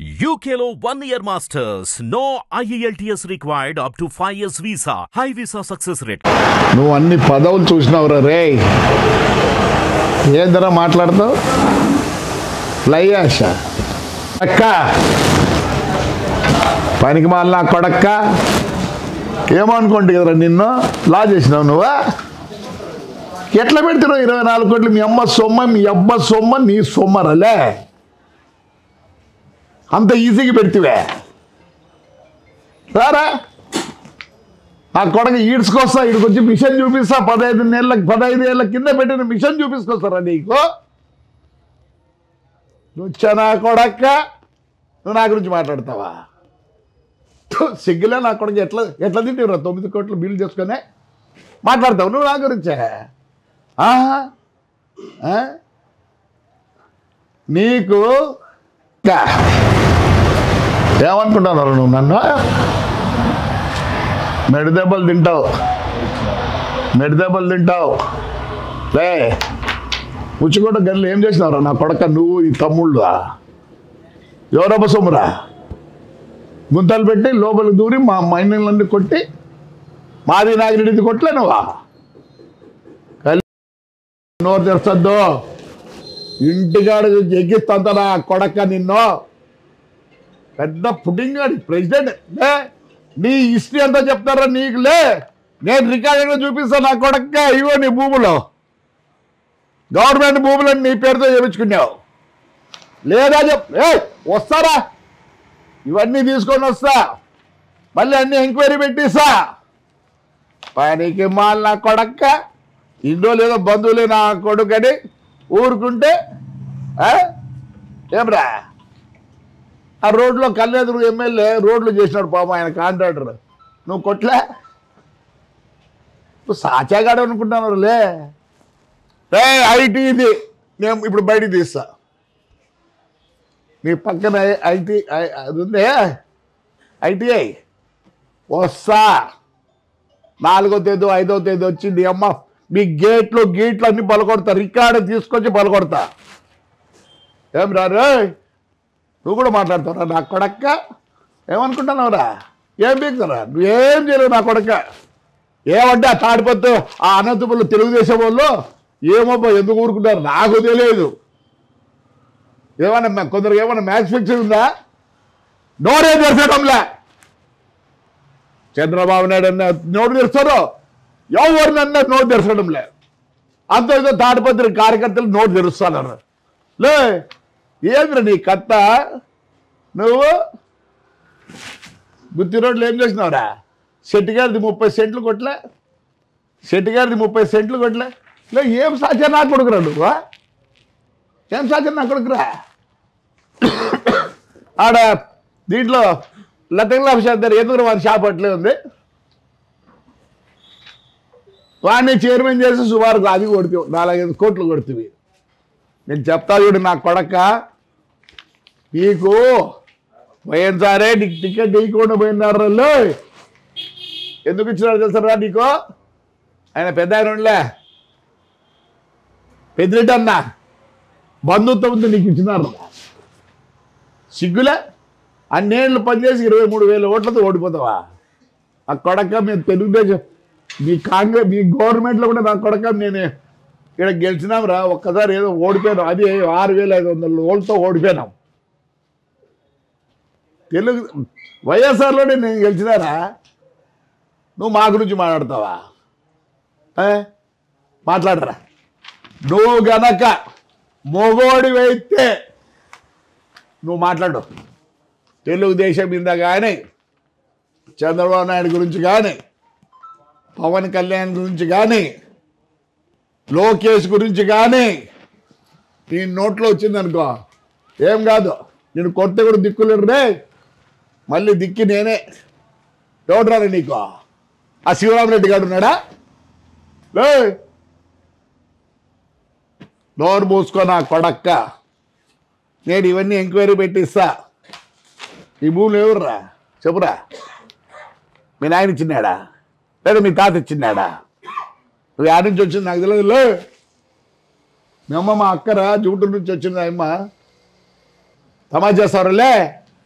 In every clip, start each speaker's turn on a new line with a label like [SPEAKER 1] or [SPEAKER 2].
[SPEAKER 1] UKలో 1 year masters. No IELTS required up to 5 years visa. High visa success rate.
[SPEAKER 2] నువ్వు అన్ని పదవులు చూసినావురా రే. ఏందరా మాట్లాడతావు? లయ్యాష అక్క పనికి మాల కొడక్క ఏమనుకోండి కదరా నిన్ను లా చేసినావు నువ్వా? ఎట్లా పెడుతున్నావు 24 కోట్లు? మీ అమ్మ సొమ్మ, మీ అబ్బ సొమ్మ, నీ సొమ్మరలే అంత ఈజీగా పెడితివే రారా. నా కొడక ఈడ్చుకొస్తా, ఇక్కడికి వచ్చి మిషన్ చూపిస్తా. 15 ఏళ్ళ కింద పెట్టిన మిషన్ చూపించుకొస్తారా నీకు? వచ్చా నా కొడక్క, నువ్వు నా గురించి మాట్లాడతావా? సిగ్గులే నా కొడుకు. ఎట్లా తింటావురా 9 కోట్లు బిల్లు చేసుకొని మాట్లాడతావు నువ్వు నా గురించే? నీకు ఏమనుకుంటున్నారు నువ్వు? నన్ను మెడదెబ్బలు తింటావు లే. ఉచ్చుకోట గల్లు ఏం చేసినావురా నా కొడక? నువ్వు ఈ తమ్ముళ్ళు ఎవరబ్బ సొమ్మురా? గుంతలు పెట్టి లోపలికి దూరి మా మైనర్లన్నీ కొట్టి మాది నాగిరెడ్డిది కొట్టలే నువ్వా? నోరు తెరచద్దు, ఇంటికాడ ఎగ్గిస్తంత నా కొడక నిన్ను. పెద్ద పుడింగ్ ప్రెసిడెంట్ నీ హిస్టరీ అంతా చెప్తారా నీకు? లే, నేను రికార్డుగా చూపిస్తాను నా కొడక్క. ఇవో నీ భూములు, గవర్నమెంట్ భూములని నీ పేరుతో చేయించుకున్నావు లేదా? వస్తారా? ఇవన్నీ తీసుకొని వస్తా, మళ్ళీ అన్ని ఎంక్వైరీ పెట్టిస్తా. పనికి మాల నా కొడక్క. ఇండో లేదో బంధువులే నా కొడుకని ఊరుకుంటే ఏమ్రా? ఆ రోడ్లో కల్లేదురు ఎమ్మెల్యే రోడ్లు చేసినాడు పాపం, ఆయన కాంట్రాక్టర్. నువ్వు కొట్లే? నువ్వు సాచాగాడు అనుకుంటున్నారు లే. ఐటీ ఇది నేను ఇప్పుడు బయటికి తీస్తా. నీ పక్కన ఐటీ అది ఉందే, ఐటీఐ వస్తా. 4వ తేదీ 5వ తేదీ వచ్చింది అమ్మ. మీ గేట్లు అన్నీ పలకొడతా, రికార్డు తీసుకొచ్చి పలకొడతా. ఏం రారు? నువ్వు కూడా మాట్లాడతావురా నా కొడక్క? ఏమనుకుంటున్నావురా? ఏం బీగుతారా? నువ్వేం చేయలేవు నా కొడక్క. ఏమంటే ఆ తాడిపత్తు ఆ అనంతపురంలో తెలుగుదేశం వాళ్ళు ఏమో ఎందుకు ఊరుకుంటారు నాకు తెలియదు. ఏమన్నా కొందరికి ఏమన్నా మ్యాచ్ ఫిక్సింగ్ ఉందా? నోరే తెరచడంలే. చంద్రబాబు నాయుడు అన్న నోటు తెరుస్తారు, ఎవరినన్నా నోటు తెరచడంలే. అంత ఏదో తాడిపత్రి కార్యకర్తలు నోటు తెరుస్తానన్నారు లే. ఏంద్ర నీ కత్త? నువ్వు గుత్తి రోడ్లు ఏం చేసినావురా? శెట్టిగారిది 30 సెంట్లు కొట్టలే? శెట్టిగారిది 30 సెంట్లు కొట్టలే? లే, ఏం సాధ్యం నా కొడుకురా నువ్వు? ఏం సాధ్యం నా కొడుకురా? ఆడ దీంట్లో లతంగులాభిషేక్ ఎందుకు వారి షాప్ అట్లే ఉంది. వాడిని చైర్మన్ చేసి సుమారు అది కొడుతు 4-5 కోట్లు కొడుతుంది. నేను చెప్తా చూడు నా కొడక, నీకు పోయినసారే నీకు టికెట్ ఇవ్వకుండా పోయినారు. ఎందుకు ఇచ్చినారు తెలుసరా నీకు? ఆయన పెద్ద ఆయన ఉండలే, పెద్దిరెడ్డి అన్న బంధుత్వంతో నీకు ఇచ్చినారు. సిగ్గులే? అన్నేళ్ళు పనిచేసి 23,000 ఓట్లతో ఓడిపోతావా? ఆ కొడక మేము తెలుగుదేశం మీ కాంగ్రెస్ మీ గవర్నమెంట్లో కూడా నా కొడక నేను ఇక్కడ గెలిచినాం రా. ఒక్కసారి ఏదో ఓడిపోయినాం, అది 6,500 ఓట్లతో ఓడిపోయినాం. తెలుగు వైఎస్ఆర్లోనే నేను గెలిచినారా? నువ్వు మా గురించి మాట్లాడతావా? మాట్లాడరా? నువ్వు గనక మొగోడివైతే నువ్వు మాట్లాడు. తెలుగుదేశం మీద కానీ, చంద్రబాబు నాయుడు గురించి కానీ, పవన్ కళ్యాణ్ గురించి కానీ, లోకేష్ గురించి కానీ నీ నోట్లో వచ్చిందనుకో ఏం కాదు. నేను కొత్త కూడా దిక్కులేడు రే. మళ్ళీ దిక్కి నేనే. ఎవడరా నీకు? ఆ శివరామరెడ్డి గారు ఉన్నాడా? లే, నోరు మూసుకో నా కొడక్క. నేను ఇవన్నీ ఎంక్వైరీ పెట్టిస్తా. ఈ భూములు ఎవర్రా చెప్పురా? మీ నాయన ఇచ్చినాడా లేదా మీ తాత ఇచ్చినాడా? నువ్వు యాడ్ నుంచి వచ్చింది నాకు తెలియదు. మీ అమ్మ మా అక్కరా జూటూరు నుంచి వచ్చింది. అమ్మ తమాషా చేస్తారులే.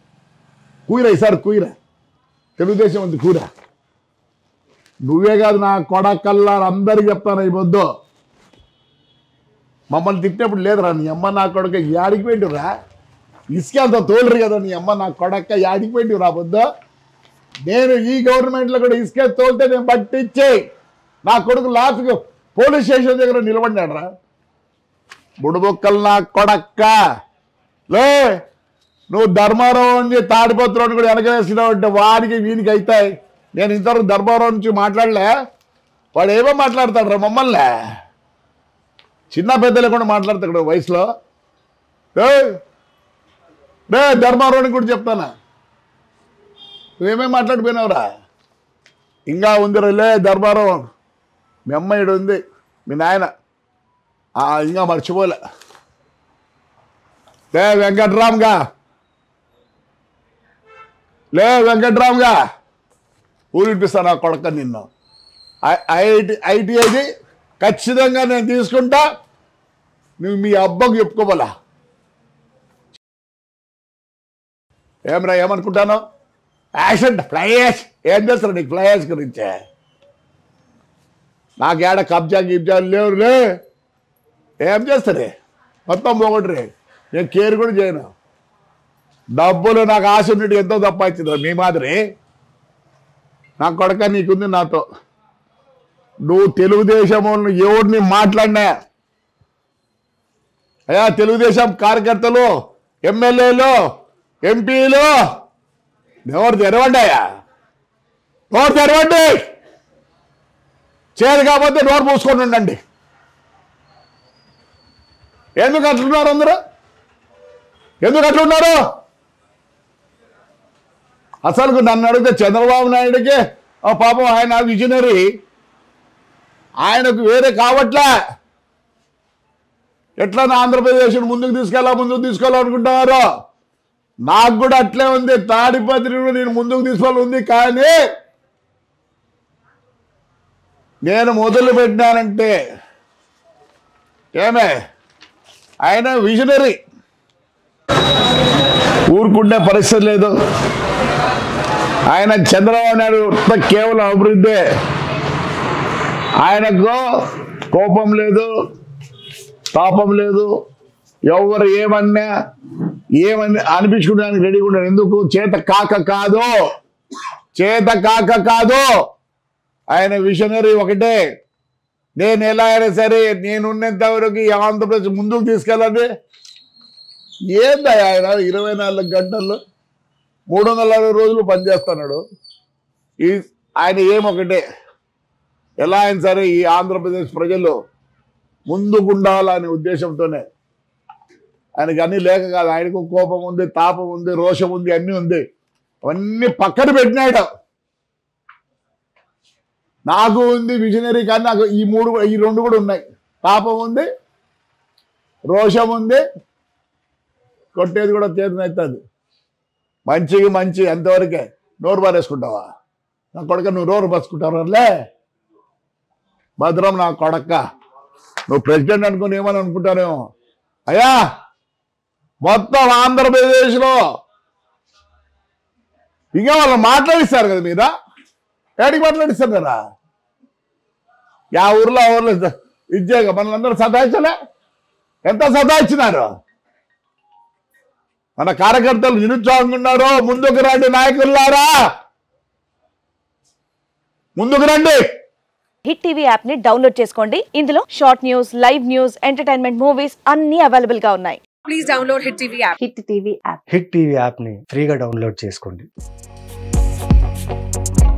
[SPEAKER 2] కూర ఈసారి కూర తెలుగుదేశం ఉంది కూర. నువ్వే కాదు నా కొడకల్లా అందరికి చెప్తాను ఈ పొద్దు. మమ్మల్ని తిట్టినప్పుడు లేదురా నీ అమ్మ నా కొడక యాడికి పెట్టిరా, ఇసుక అంత తోలరు కదా నీ అమ్మ నా కొడక యాడికి పెట్టిరా పొద్దు. నేను ఈ గవర్నమెంట్లో కూడా ఇసుక తోలితే నేను పట్టించే నా కొడుకు లాస్ట్కి పోలీస్ స్టేషన్ దగ్గర నిలబడినాడు రా. బుడుబొక్కలు నా కొడక్క లే. నువ్వు ధర్మారావు నుంచి తాడిపత్రుని కూడా వెనకలేసినావు అంటే వాడికి వీనికి అవుతాయి. నేను ఇంతవరకు ధర్మారావు నుంచి మాట్లాడలే, వాడు ఏమో మాట్లాడతాడు రా మమ్మల్ని. చిన్న పెద్దలు కూడా మాట్లాడతాడు వయసులో. రే ధర్మారావుని కూడా చెప్తానా, నువ్వేమేమి మాట్లాడిపోయినావురా. ఇంకా ఉంది రే ధర్మారావు, మీ అమ్మాయిడు ఉంది, మీ నాయన ఇంకా మర్చిపోలే. వెంకట్రామ్గా వెంకట్రామ్గా ఊరిపిస్తాను ఆ కొడక నిన్ను. ఐటీఐది ఖచ్చితంగా నేను తీసుకుంటా, నువ్వు మీ అబ్బకు చెప్పుకోవాలా. ఏమరా ఏమనుకుంటాను యాక్సిడెంట్ ఫ్లైయాష్ ఏం చేస్తారు నీకు ఫ్లైయాష్ గురించే. నాకేడ కబ్జా గిబ్జాలు లేవులే, ఏం చేస్తారే మొత్తం పోగొట్టరే. నేను కేర్ కూడా చేయను. డబ్బులు నాకు ఆశ ఉన్నట్టు ఎంతో తప్పించింది మీ మాదిరి. నా కొడక నీకుంది నాతో. నువ్వు తెలుగుదేశం ఎవరిని మాట్లాడినా అయ్యా, తెలుగుదేశం కార్యకర్తలు, ఎమ్మెల్యేలు, ఎంపీలు ఎవరు తెరవండియా, నోరు తెరవండి. చేరు కాకపోతే నోరు మూసుకొని ఉండండి. ఎందుకు అట్లున్నారు అందరూ, ఎందుకు అట్లున్నారు? అసలు నన్ను అడిగితే చంద్రబాబు నాయుడికి పాపం ఆయన విజనరీ, ఆయనకు వేరే కావట్లే. ఎట్లా నా ఆంధ్రప్రదేశ్ ముందుకు తీసుకోవాలనుకుంటున్నారు. నాకు కూడా అట్లే ఉంది, తాడిపత్రిని నేను ముందుకు తీసుకోవాలి ఉంది. కానీ నేను మొదలు పెట్టినానంటే ఏమే ఆయన విజనరీ, ఊరుకుండే పరిస్థితి లేదు. ఆయన చంద్రబాబు నాయుడు కేవలం అభివృద్ధి. ఆయనకు కోపం లేదు, తాపం లేదు. ఎవరు ఏమన్నా అనిపించుకోవడానికి రెడీగా ఉన్నాడు. ఎందుకు? చేత కాక కాదు. ఆయన విజనరీ ఒకటే. నేను ఎలా అయినా సరే నేనున్నంత వరకు ఈ ఆంధ్రప్రదేశ్ ముందుకు తీసుకెళ్ళండి. ఏంది ఆయన 24 గంటల్లో 360 రోజులు పనిచేస్తున్నాడు. ఆయన ఏమొకటే, ఎలా అయినా సరే ఈ ఆంధ్రప్రదేశ్ ప్రజలు ముందుకుండాలనే ఉద్దేశంతోనే. ఆయనకి అన్నీ లేక కాదు, ఆయనకు కోపం ఉంది, తాపం ఉంది, రోషం ఉంది, అన్నీ ఉంది. అవన్నీ పక్కన పెట్టినాడు. నాకు ఉంది విజనరీ, కానీ నాకు ఈ రెండు కూడా ఉన్నాయి. తాపం ఉంది, రోషం ఉంది, కొట్టేది కూడా చేతనవుతుంది. మంచికి మంచి అంతవరకే. నోరు పారేసుకుంటావా నా కొడక? నువ్వు నోరు పరుచుకుంటావులే భద్రం నా కొడక్క. నువ్వు ప్రెసిడెంట్ అనుకుని ఏమని అనుకుంటానేమో. అయ్యా, మొత్తం ఆంధ్రప్రదేశ్లో ఇంకా వాళ్ళు మాట్లాడిస్తారు కదా మీద. ఏడికి మాట్లాడిస్తారు కదా? యా ఊర్లో ఇచ్చేగా మనల్ని సతాయించలే? ఎంత సతాయించినారు? మన కార్యకర్తలు నిరుత్సాహంగా ఉన్నారు. ముందుకు రండి నాయకులారా, ముందుకు రండి.
[SPEAKER 3] హిట్ టీవీ యాప్ ని డౌన్లోడ్ చేసుకోండి. ఇందులో short news, live news, entertainment movies అన్ని అవైలబుల్ గా ఉన్నాయి. Please download hit TV app. Hit TV app ని ఫ్రీగా డౌన్లోడ్ చేసుకోండి.